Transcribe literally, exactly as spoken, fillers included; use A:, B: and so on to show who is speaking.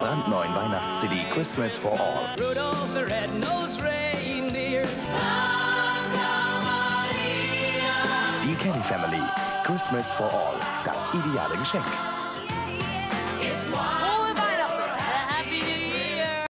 A: brandneuen Weihnachts-C D Christmas for All.
B: Rudolph the Red-Nosed Reindeer. Santa Maria.
A: Die Kelly Family. Christmas for All. Das ideale Geschenk.